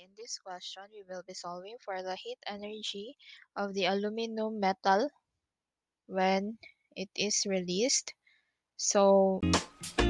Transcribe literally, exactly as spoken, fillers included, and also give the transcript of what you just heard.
in this question, we will be solving for the heat energy of the aluminum metal when it is released. So